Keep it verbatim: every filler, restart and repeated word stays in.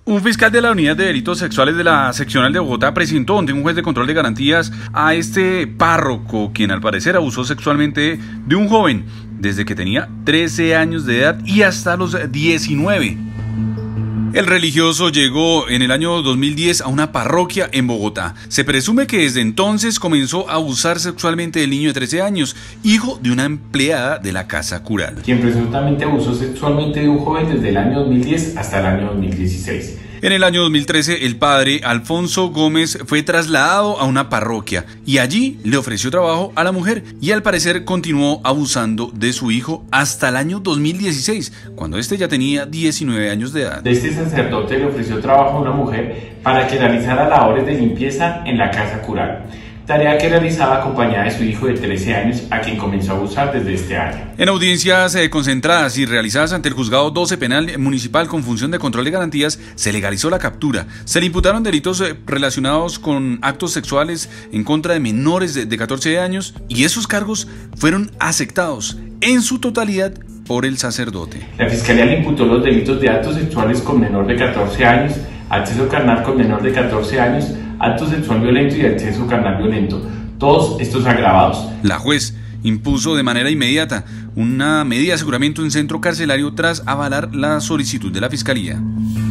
Un fiscal de la Unidad de Delitos Sexuales de la Seccional de Bogotá presentó ante un juez de control de garantías a este párroco, quien al parecer abusó sexualmente de un joven desde que tenía trece años de edad y hasta los diecinueve. El religioso llegó en el año dos mil diez a una parroquia en Bogotá. Se presume que desde entonces comenzó a abusar sexualmente del niño de trece años, hijo de una empleada de la casa cural, quien presuntamente abusó sexualmente de un joven desde el año dos mil diez hasta el año dos mil dieciséis. En el año dos mil trece, el padre Alfonso Gómez fue trasladado a una parroquia y allí le ofreció trabajo a la mujer y al parecer continuó abusando de su hijo hasta el año dos mil dieciséis, cuando este ya tenía diecinueve años de edad. Este sacerdote le ofreció trabajo a una mujer para que realizara labores de limpieza en la casa cural, tarea que realizaba acompañada de su hijo de trece años, a quien comenzó a abusar desde este año. En audiencias eh, concentradas y realizadas ante el Juzgado doce Penal Municipal con función de control de garantías, se legalizó la captura. Se le imputaron delitos eh, relacionados con actos sexuales en contra de menores de, de catorce años y esos cargos fueron aceptados en su totalidad por el sacerdote. La Fiscalía le imputó los delitos de actos sexuales con menor de catorce años, acceso carnal con menor de catorce años, acto sexual violento y acceso carnal violento, todos estos agravados. La juez impuso de manera inmediata una medida de aseguramiento en centro carcelario tras avalar la solicitud de la Fiscalía.